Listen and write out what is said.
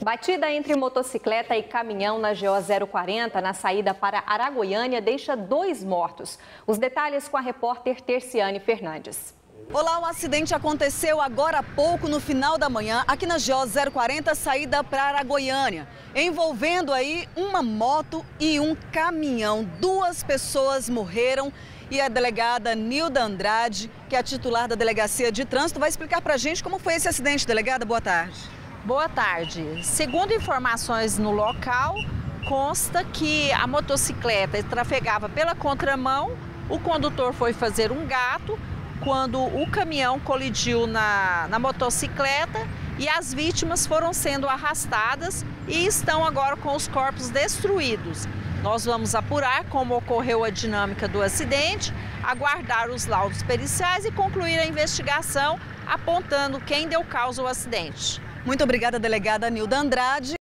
Batida entre motocicleta e caminhão na GO 040, na saída para Araguaiânia, deixa 2 mortos. Os detalhes com a repórter Terciane Fernandes. Olá, o acidente aconteceu agora há pouco, no final da manhã, aqui na GO 040, saída para Araguaiânia, envolvendo aí uma moto e um caminhão. 2 pessoas morreram e a delegada Nilda Andrade, que é a titular da Delegacia de Trânsito, vai explicar para a gente como foi esse acidente. Delegada, boa tarde. Boa tarde. Segundo informações no local, consta que a motocicleta trafegava pela contramão, o condutor foi fazer um gato quando o caminhão colidiu na motocicleta e as vítimas foram sendo arrastadas e estão agora com os corpos destruídos. Nós vamos apurar como ocorreu a dinâmica do acidente, aguardar os laudos periciais e concluir a investigação apontando quem deu causa ao acidente. Muito obrigada, delegada Nilda Andrade.